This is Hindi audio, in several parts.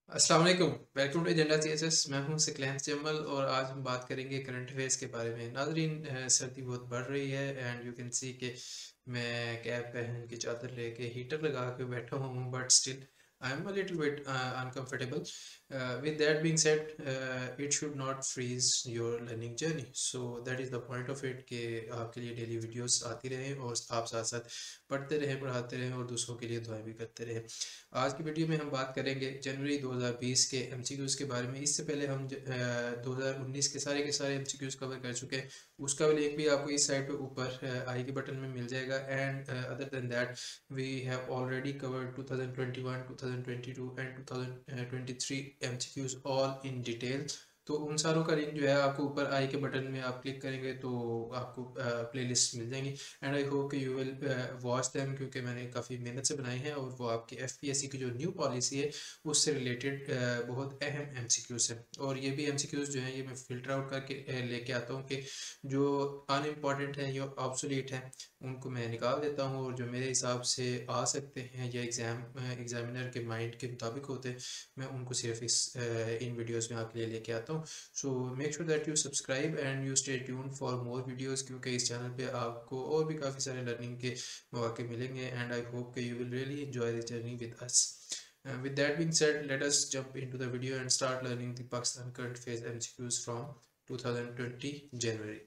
अस्सलाम वालेकुम, वेलकम टू एजेंडा सीएसएस। मैं हूं सिकलैंस जमल और आज हम बात करेंगे करंट अफेयर्स के बारे में। नाजरीन, सर्दी बहुत बढ़ रही है एंड यू कैन सी कि मैं कैप पहन के चादर लेके हीटर लगा के बैठा हूँ, but still I am a little bit uncomfortable. With that being said, it should not freeze your learning journey. So that is the point of it कि आपके लिए डेली वीडियोस आती रहें और आप साथ साथ पढ़ते रहें, पढ़ाते रहें और दूसरों के लिए दुआएं भी करते रहें। आज की वीडियो में हम बात करेंगे जनवरी 2020 के एमसीक्यूज़ के बारे में। इससे पहले हम 2019 के सारे एमसीक्यूज़ कवर कर चुके हैं। उसका लिंक भी आपको इस साइड पे ऊपर आई के बटन में मिल जाएगा। And other than that we have already covered 2021, 2022 and 2023 MCQs all in detail. तो उन सारों का लिंक जो है आपको ऊपर आई के बटन में आप क्लिक करेंगे तो आपको प्लेलिस्ट मिल जाएंगी। एंड आई होप कि यू विल वॉच देम, क्योंकि मैंने काफ़ी मेहनत से बनाई हैं और वो आपकी एफपीएससी की जो न्यू पॉलिसी है उससे रिलेटेड बहुत अहम एमसीक्यूज़ है। और ये भी एमसीक्यूज़ जो हैं ये मैं फ़िल्टर आउट करके लेके आता हूँ कि जो अनइम्पॉर्टेंट हैं या ऑब्सोलीट हैं उनको मैं निकाल देता हूँ, और जो मेरे हिसाब से आ सकते हैं या एग्जामिनर के माइंड के मुताबिक होते हैं मैं उनको सिर्फ इन वीडियोस में आपके लिए लेके आता हूँ। So make sure that you subscribe and you stay tune for more videos, क्योंकि इस चैनल पे आपको और भी काफ़ी सारे लर्निंग के मौके मिलेंगे। एंड आई होप कि you will really enjoy the journey with us. With that being said, let us jump into the video and start learning the Pakistan current affairs MCQs from 2020 January.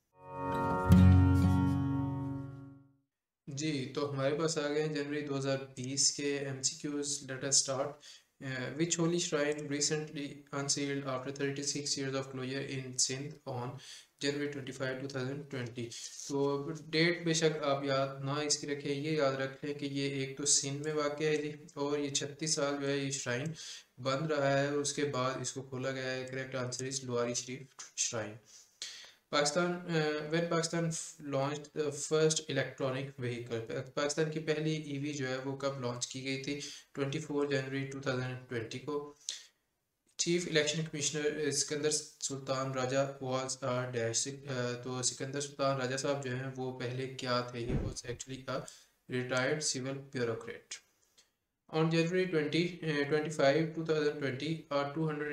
जी, तो हमारे पास आ गए हैं जनवरी 2020 के MCQs. Let us start. Which holy shrine recently unsealed after 36 years of closure in Sindh on January 25, 2020? तो डेट बेशक आप याद ना इसकी रखें, ये याद रख लें कि ये एक तो सिंध में वाक़ है जी, और ये 36 साल जो है ये श्राइन बंद रहा है और उसके बाद इसको खोला गया है। Correct answer is Luari Sharif shrine. Pakistan when Pakistan launch the first electronic vehicle, Pakistan की पहली ईवी जो है वो कब लॉन्च की गई थी? 24 जनवरी 2020 को। Chief election commissioner Sikandar Sultan Raja was dash, तो सिकंदर सुल्तान राजा साहब जो हैं वो पहले क्या थे? He was actually a retired civil bureaucrat. On January 25, 2020, a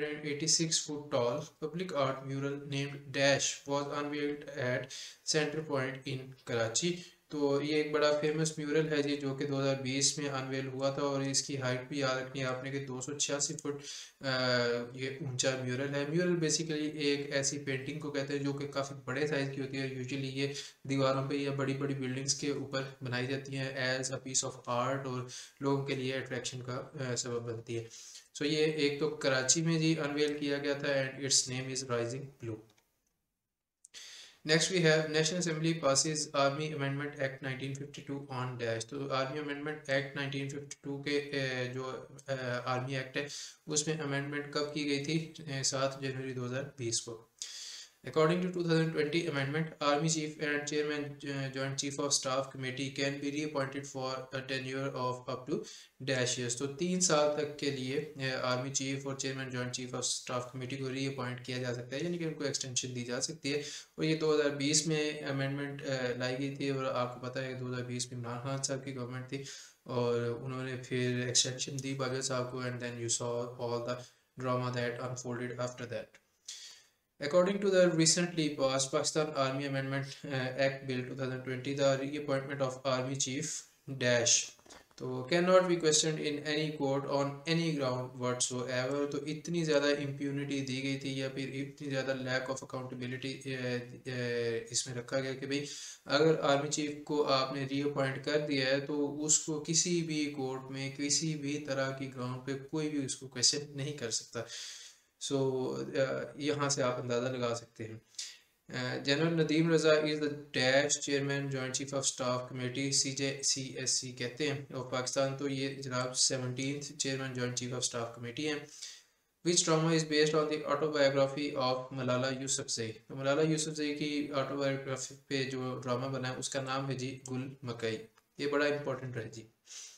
286 foot tall public art mural named Dash was unveiled at Center Point in Karachi. तो ये एक बड़ा फेमस म्यूरल है जी, जो कि 2020 में अनवेल हुआ था, और इसकी हाइट भी याद रखनी है आपने कि 286 फुट ये ऊंचा म्यूरल है। म्यूरल बेसिकली एक ऐसी पेंटिंग को कहते हैं जो कि काफ़ी बड़े साइज़ की होती है। यूजुअली ये दीवारों पे या बड़ी बड़ी बिल्डिंग्स के ऊपर बनाई जाती हैं as a piece of art, और लोगों के लिए अट्रैक्शन का सबब बनती है। सो ये एक तो कराची में जी अनवेल किया गया था and its name is Rising Blue. Next we have National Assembly passes Army Amendment Act 1952 on dash. तो आर्मी अमेंडमेंट एक्ट 1952 के जो आर्मी एक्ट है उसमें अमेंडमेंट कब की गई थी? 7 जनवरी 2020 को। According to 2020 amendment, Army Chief and Chairman Joint Chief of Staff Committee can be reappointed for a tenure of up to dash years. तो 3 साल तक के लिए आर्मी चीफ और chairman joint chief of staff committee को रीअपॉइंट किया जा सकता है, यानी कि उनको एक्सटेंशन दी जा सकती है। और ये 2020 में अमेंडमेंट लाई गई थी, और आपको पता है कि 2020 में इमरान खान साहब की गवर्नमेंट थी और उन्होंने फिर एक्सटेंशन दी बाजवा साहब को, and then you saw all the drama that unfolded after that. According to the recently passed Pakistan Army Amendment Act Bill 2020, the reappointment of Army Chief Dash तो cannot be questioned in any court on any ground whatsoever। तो इतनी ज़्यादा इम्प्यूनिटी दी गई थी या फिर इतनी ज़्यादा लैक ऑफ अकाउंटेबिलिटी इसमें रखा गया कि भाई अगर आर्मी चीफ को आपने रीअपॉइंट कर दिया है तो उसको किसी भी कोर्ट में किसी भी तरह की ग्राउंड पे कोई भी उसको क्वेश्चन नहीं कर सकता। सो यहाँ से आप अंदाज़ा लगा सकते हैं। General Nadeem Raza is the dash chairman joint chief of staff committee CJCSC कहते हैं और पाकिस्तान, तो ये जनाब 17th chairman joint chief of staff committee हैं। Which drama is based on the autobiography of Malala Yousafzai. तो मलाला यूसुफजई की ऑटोबायोग्राफी पे जो ड्रामा बना है उसका नाम है जी गुल मकई। ये बड़ा इंपॉर्टेंट है जी।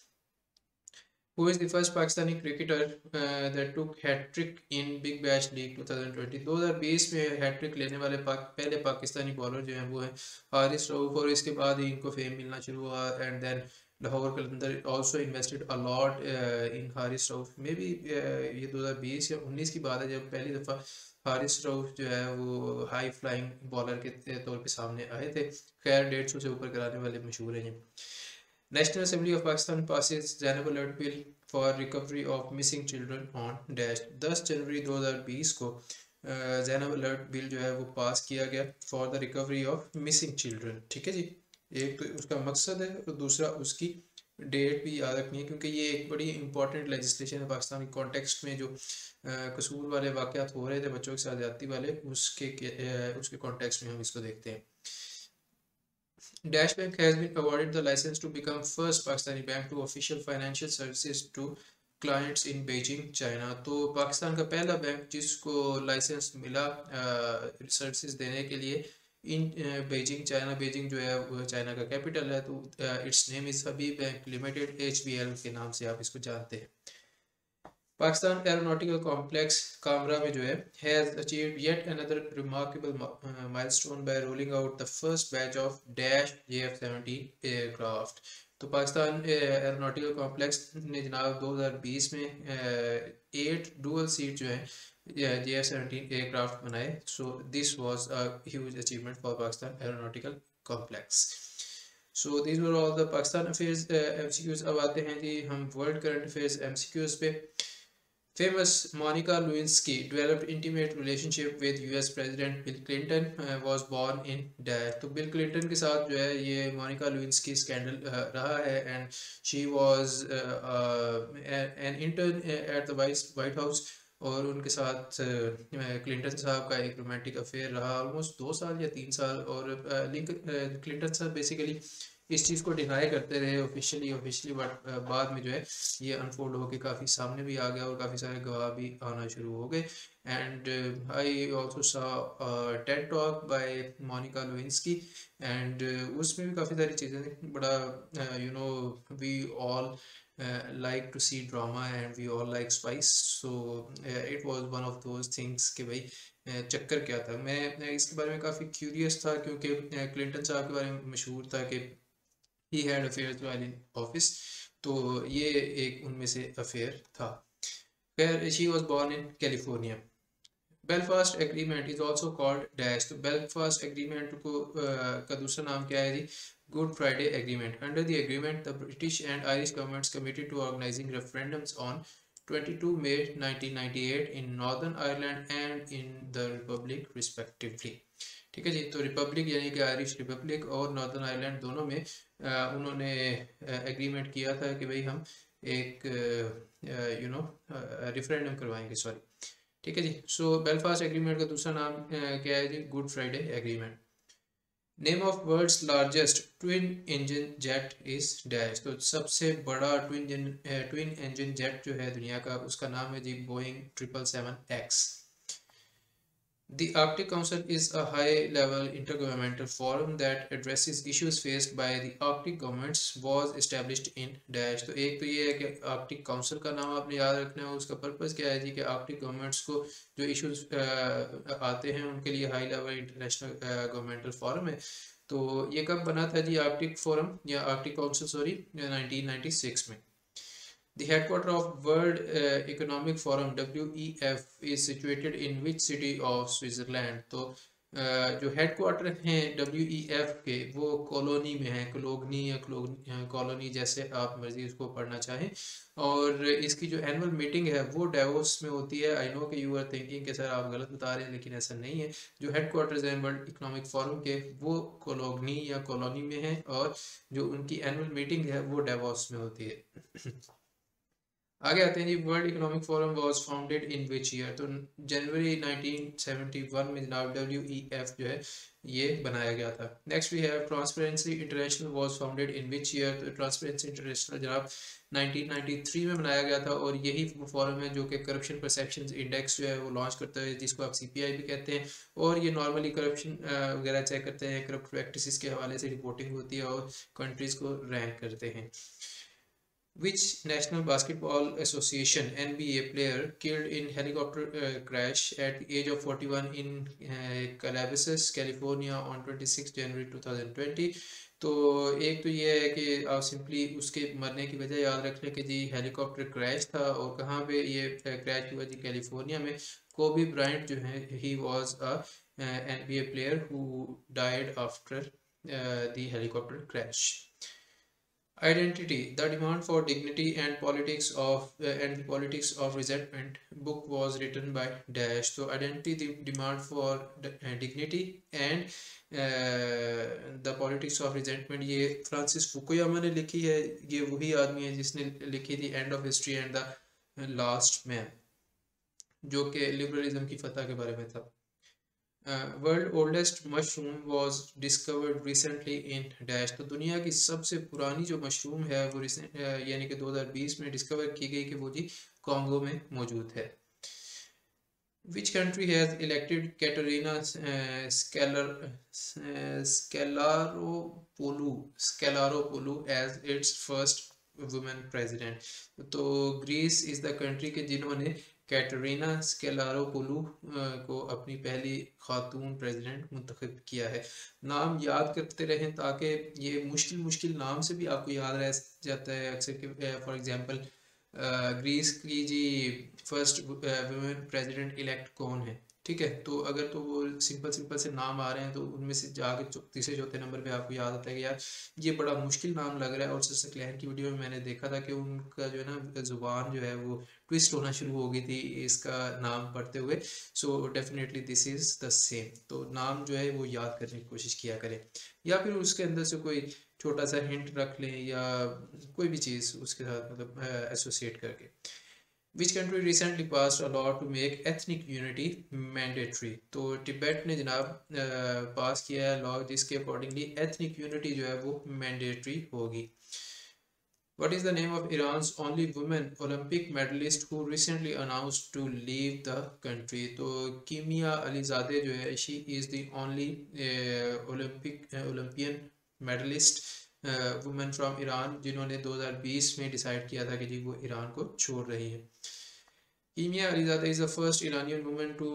Who is the first Pakistani cricketer that took hat-trick in Big Bash League 2020? 2020 में हैट्रिक लेने वाले पहले पाकिस्तानी बॉलर जो हैं वो हैं हारिस रऊफ, और इसके बाद ही इनको फेम मिलना शुरू हुआ। And then Lahore Qalandar also invested a lot in Haris Rauf may be ये 2020 या 19 की बात है जब पहली दफ़ा हारिस रऊफ जो है वो हाई फ्लाइंग बॉलर के तौर पे सामने आए थे। खैर 150 से ऊपर कराने वाले मशहूर हैं ये। National Assembly of Pakistan passes Zainab Alert bill for recovery of missing children on dash 10 जनवरी 2020 को जैनब अलर्ट बिल जो है वो पास किया गया for the recovery of missing children. ठीक है जी, एक तो उसका मकसद है और दूसरा उसकी डेट भी याद रखनी है क्योंकि ये एक बड़ी इंपॉर्टेंट लेजिस्लेशन है पाकिस्तान के कॉन्टेक्स्ट में। जो कसूर वाले वाक़यात हो रहे थे बच्चों के साथ ज्यादती वाले उसके कॉन्टेक्स्ट में हम इसको देखते हैं। Dash Bank has been awarded the license to become first Pakistani bank to official financial services to clients in Beijing, China। तो पाकिस्तान का पहला बैंक जिसको लाइसेंस मिला सर्विसेज देने के लिए इन बेजिंग चाइना। बेजिंग जो है वो चाइना का कैपिटल है, तो its name is Habib bank limited, HBL के नाम से आप इसको जानते हैं। पाकिस्तान एरोनॉटिकल कॉम्प्लेक्स कामरा में जो है has achieved yet another remarkable milestone by rolling out the first batch of dash JF-17 aircraft. तो पाकिस्तान एरोनॉटिकल कॉम्प्लेक्स ने जनाब 2020 में 8 डुअल सीट जो है JF-17 एयरक्राफ्ट बनाए। So this was a huge achievement for Pakistan Aeronautical Complex. So these were all the Pakistan affairs MCQs। अब आते हैं जी हम वर्ल्ड करंट अफेयर्स MCQs पे। Famous Monica Lewinsky developed intimate relationship with US President Bill Clinton, was born in dash। तो बिल क्लिंटन के साथ जो है ये मोनिका लुइंस्की स्कैंडल रहा है and she was an intern at the White House. और उनके साथ क्लिंटन साहब का एक रोमांटिक अफेयर रहा ऑलमोस्ट 2 साल या 3 साल। और क्लिंटन साहब बेसिकली इस चीज़ को डिनाई करते रहे ऑफिशियली बट बाद में जो है ये अनफोल्ड होकर काफ़ी सामने भी आ गया और काफ़ी सारे गवाह भी आना शुरू हो गए। And I also saw TED talk by Monica Lewinsky and उसमें भी काफ़ी सारी चीज़ें बड़ा we all like to see drama and we all like spice, so it was one of those things कि भाई चक्कर क्या था। मैं इसके बारे में काफ़ी क्यूरियस था क्योंकि क्लिंटन साहब के बारे में मशहूर था कि he had affairs while in office, तो ये एक उनमें से अफेयर था। खैर she was born in California. Belfast Agreement is also called dash. तो बेलफास्ट एग्रीमेंट को का दूसरा नाम क्या है जी? Good Friday Agreement. Under the agreement the British and Irish governments committed to organizing referendums on 22 May 1998 in Northern Ireland and in the republic respectively. ठीक है जी, तो रिपब्लिक यानी कि आयरिश रिपब्लिक और नॉर्दर्न आयरलैंड दोनों में उन्होंने एग्रीमेंट किया था कि भाई हम एक रेफरेंडम करवाएंगे, सॉरी। ठीक है जी, सो बेलफास्ट एग्रीमेंट का दूसरा नाम क्या है जी? Good Friday Agreement. Name of world's largest twin engine jet is dash. तो सबसे बड़ा ट्विन इंजन जेट जो है दुनिया का उसका नाम है जी Boeing 777X। The Arctic Council is a high-level intergovernmental forum that addresses issues faced by the Arctic governments, was established in dash। तो एक तो ये है कि आर्कटिक काउंसिल का नाम आपने याद रखना है। उसका पर्पस क्या है जी? कि आर्कटिक गवर्नमेंट्स को जो इश्यूज आते हैं उनके लिए high level international governmental forum है। तो ये कब बना था जी आर्कटिक फोरम या आर्कटिक काउंसिल, सॉरी, 1996 में। The headquarters of World Economic Forum WEF is situated in which city of Switzerland। तो जो हेडक्वार्टर हैं WEF के वो कॉलोनी में है, क्लोगनी या कॉलोनी जैसे आप मर्जी उसको पढ़ना चाहें। और इसकी जो एनुअल मीटिंग है वो डेवोस में होती है। आई नो कि यू आर थिंकिंग कि सर आप गलत बता रहे हैं, लेकिन ऐसा नहीं है। जो हेडक्वार्टर्स हैं वर्ल्ड इकोनॉमिक फोरम के वो कोलोगनी या कॉलोनी में है और जो उनकी एनुअल मीटिंग है वो डेवोस में होती है। आगे आते हैं जी, World Economic Forum was founded in which year. तो जनवरी 1971 में जनाब WEF जो है ये बनाया गया था। Next we have Transparency International was founded in which year. तो ट्रांसपेरेंसी इंटरनेशनल जनाब 1993 में बनाया गया था और यही फोरम है जो कि करप्शन परसेप्शन इंडेक्स जो है वो लॉन्च करता है, जिसको आप CPI भी कहते हैं। और ये नॉर्मली करप्शन वगैरह चेक करते हैं, करप्ट प्रैक्टिसेस के हवाले से रिपोर्टिंग होती है और कंट्रीज को रैंक करते हैं। Which National Basketball Association NBA player killed in helicopter crash at the age of 41 in Calabasas, California on 26 January 2020? तो एक तो ये है कि आप सिंपली उसके मरने की वजह याद रख लें कि जी हेलीकॉप्टर क्रैश था, और कहाँ पे ये क्रैश हुआ जी, कैलिफोर्निया में। कोबी ब्रायंट जो है he was a NBA player who died after the helicopter crash. Identity: The Demand for Dignity and the Politics of Resentment book was written by Dash. So identity, the demand for dignity and the politics of resentment, ये फ्रांसिस फुकुयामा ने लिखी है। ये वही आदमी है जिसने लिखी थी End of History and the Last Man, जो कि लिबरलिज्म की फतह के बारे में था। World oldest mushroom was discovered recently in dash. तो दुनिया की सबसे पुरानी जो मशरूम है वो यानी कि 2020 में डिस्कवर की गई कि वो जी कॉन्गो में मौजूद है। Which country has elected Katerina Skelaropoulou as its first women president? तो ग्रीस इज द कंट्री के जिन्होंने कैटरीना स्केलारोपोलू को अपनी पहली खातून प्रेसिडेंट मुंतखब किया है। नाम याद करते रहें ताकि ये मुश्किल मुश्किल नाम से भी आपको याद रह जाता है अक्सर कि फॉर एग्जांपल ग्रीस की जी फर्स्ट वुमेन प्रेसिडेंट इलेक्ट कौन है, ठीक है। तो अगर तो वो सिंपल सिंपल से नाम आ रहे हैं तो उनमें से जाके तीसरे चौथे नंबर पे आपको याद आता है कि यार ये बड़ा मुश्किल नाम लग रहा है। और सिस्टर क्लैन की वीडियो में मैंने देखा था कि उनका जो है ना ज़ुबान जो है वो ट्विस्ट होना शुरू हो गई थी इसका नाम पढ़ते हुए। So definitely this is the same. तो नाम जो है वो याद करने की कोशिश किया करें, या फिर उसके अंदर से कोई छोटा सा हिंट रख लें या कोई भी चीज़ उसके साथ मतलब एसोसिएट करके। Which country recently passed a law to make ethnic unity mandatory? तो तिब्बत ने जनाब पास किया है लॉ जिसके अकॉर्डिंगली एथनिक यूनिटी जो है वो मैंडेटरी होगी। What is the name of Iran's only woman Olympic medalist who recently announced to leave the country? तो कीमिया अलीजादे जो है she is the only Olympian medalist women from Iran जिन्होंने 2020 में डिसाइड किया था कि जी वो ईरान को छोड़ रही है। कीमिया अलीजादा is the first Iranian woman to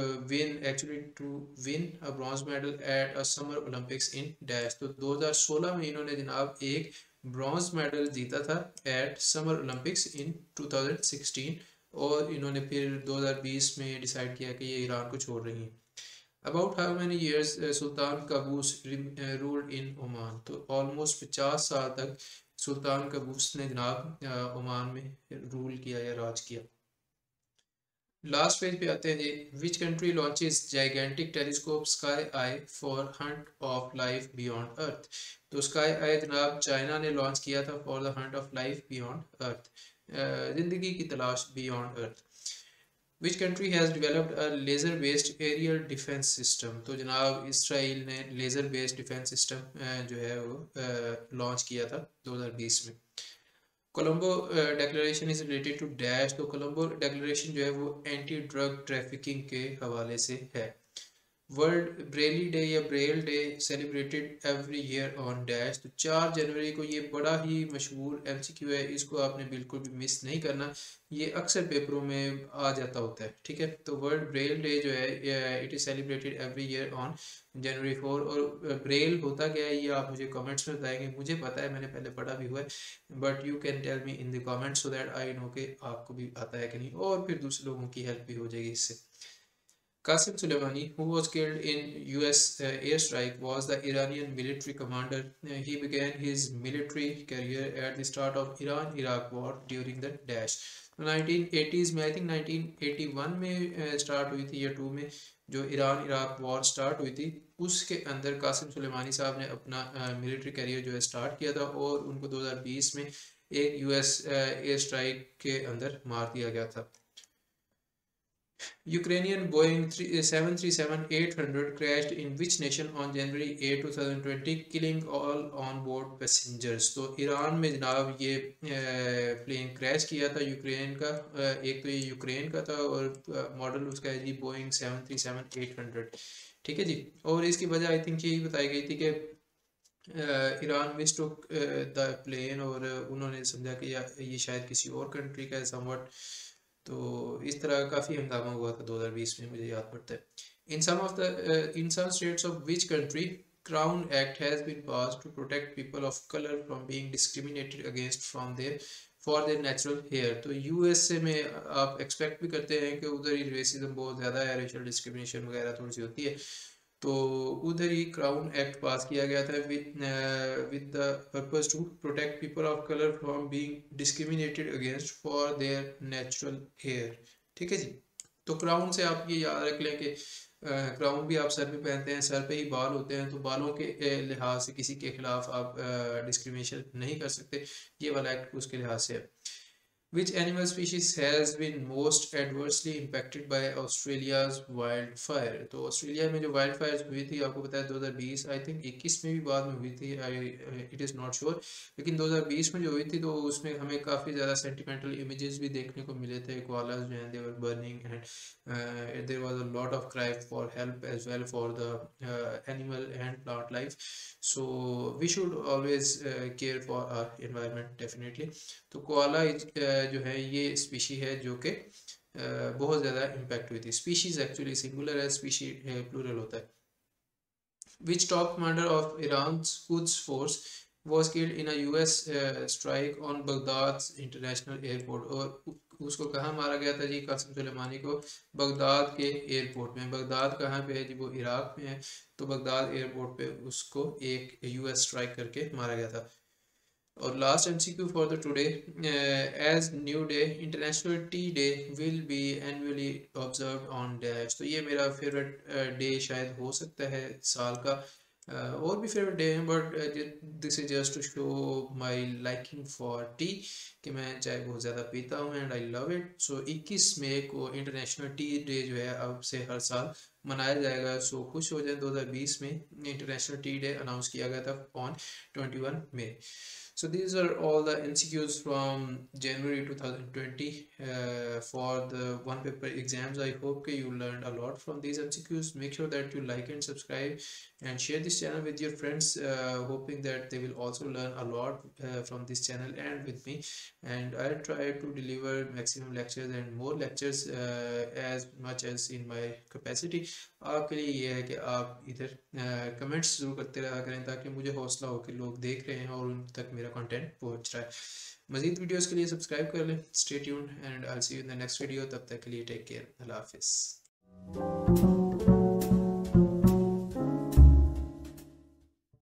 win a bronze medal at a Summer Olympics in Dash। तो 2016 में इन्होंने जनाब एक ब्रॉन्ज मेडल जीता था एट समर ओलंपिक्स इन 2016, और इन्होंने फिर 2020 में डिसाइड किया कि ये ईरान को छोड़ रही हैं। About how many years Sultan Qaboos ruled in Oman? तो ऑलमोस्ट 50 साल तक सुल्तान काबूस ने जनाब ओमान में रूल किया या राज किया। लास्ट पेज पे आते हैं जी। Which country launches gigantic telescope Sky Eye for hunt of life beyond Earth? तो स्काई आई जनाब चाइना ने लॉन्च किया था for the hunt of life beyond Earth, जिंदगी की तलाश beyond Earth. Which country has developed a laser based aerial defence system? तो जनाब इसराइल ने लेज़र बेस्ड डिफेंस सिस्टम जो है वो लॉन्च किया था 2020 में। Colombo declaration is related to dash. तो कोलंबो डिक्लेरेशन जो है वो एंटी ड्रग ट्रैफिकिंग के हवाले से है। वर्ल्ड ब्रेली डे या braille day celebrated every year on dash. तो 4 जनवरी को ये बड़ा ही मशहूर MCQ है, इसको आपने बिल्कुल भी मिस नहीं करना, ये अक्सर पेपरों में आ जाता होता है, ठीक है। तो वर्ल्ड ब्रेल डे जो है it is celebrated every year on January 4। और ब्रेल होता क्या है ये आप मुझे कमेंट्स में बताएंगे, मुझे पता है मैंने पहले पढ़ा भी हुआ है, but you can tell me in the comments so that I know कि आपको भी आता है कि नहीं, और फिर दूसरे लोगों की हेल्प भी हो जाएगी इससे। Qasim Soleimani, who was killed in US airstrike, was the Iranian military commander. He began his military career at the start of Iran-Iraq war during the Dash. 1980s में, आई थिंक 1981 में स्टार्ट हुई थी या 2 में जो ईरान इराक वॉर स्टार्ट हुई थी, उसके अंदर कासिम सुलेमानी साहब ने अपना मिलिट्री करियर जो है स्टार्ट किया था, और उनको 2020 में एक US एयर स्ट्राइक के अंदर मार दिया गया था। Ukrainian Boeing 737-800 crashed in which nation on January 8, 2020, killing all on-board passengers? तो ईरान में जनाब ये प्लेन क्रैश किया था यूक्रेन का, एक तो ये यूक्रेन का था और मॉडल उसका है जी बोइंग 737-800, ठीक है जी। और इसकी वजह आई थिंक यही बताई गई थी कि ईरान मिस्टूक द प्लेन, और उन्होंने समझा कि ये शायद किसी और कंट्री का है समवट। तो इस तरह काफ़ी हंगामा हुआ था 2020 में, मुझे याद पड़ता है। In some states of which country Crown Act has been passed to protect people of color from being discriminated against from their for their natural hair. तो यूएसए में आप एक्सपेक्ट भी करते हैं कि उधर ही रेसिज्म बहुत ज़्यादा है, रेशियल डिस्क्रिमिनेशन वगैरह थोड़ी सी होती है, तो उधर ही क्राउन एक्ट पास किया गया था with the purpose to protect people of colour from being discriminated against for their natural hair. ठीक है जी। तो क्राउन से आप ये याद रख लें कि क्राउन भी आप सर पे पहनते हैं, सर पे ही बाल होते हैं, तो बालों के लिहाज से किसी के खिलाफ आप डिस्क्रिमिनेशन नहीं कर सकते, ये वाला एक्ट उसके लिहाज से है। Which animal species has been most adversely impacted by Australia's wildfire? तो ऑस्ट्रेलिया में जो वाइल्ड फायर हुई थी, आपको पता है 2020 आई थिंक 21 में भी बाद में हुई थी, इट इज़ नॉट श्योर, लेकिन 2020 में जो हुई थी तो उसमें हमें काफ़ी ज़्यादा सेंटिमेंटल इमेजेस भी देखने को मिले थे। कोआलास जो हैं they were burning and there was a lot of cry for help as well for the animal and plant life. So we should always care for our environment definitely. तो कोआला जो है ये स्पीशी है जो कि बहुत ज़्यादा इम्पैक्ट हुई थी। स्पीशीज एक्चुअली सिंगुलर है, स्पीशी प्लूरल होता है। Which top commander of Iran Quds force was killed in a US strike on Baghdad International Airport। और उसको कहाँ मारा गया था जी? कासिम सुलेमानी को बगदाद के एयरपोर्ट में। बगदाद कहाँ पे है जी? वो इराक में है, तो बगदाद एयरपोर्ट पे उसको एक US स्ट्राइक करके मारा गया था। और last MCQ for the today, as new day international tea day will be annually observed on dash. तो ये मेरा फेवरेट डे शायद हो सकता है साल का, और भी फेवरेट डे हैं, but this is just to show my liking for tea, कि मैं चाय बहुत ज़्यादा पीता हूँ and I love it. So 21 मई को इंटरनेशनल टी डे जो है अब से हर साल मनाया जाएगा। सो खुश हो जाए, 2020 में इंटरनेशनल टी डे अनाउंस किया गया था ऑन 21 मई। So these are all the MCQs from January 2020 for the one paper exams. I hope you learned a lot from these MCQs. Make sure that you like and subscribe and share this channel with your friends, hoping that they will also learn a lot from this channel and with me. And I'll try to deliver maximum lectures and more lectures as much as in my capacity. आपके लिए ये है कि आप इधर कमेंट्स ज़रूर करते रहा करें, ताकि मुझे हौसला हो कि लोग देख रहे हैं और उन तक मेरा कंटेंट पहुंच रहा है। मज़ीद वीडियोस के लिए सब्सक्राइब कर लें। Stay tuned and I will see you in the next video. तब तक के लिए टेक केयर। अल्लाह हाफिज़।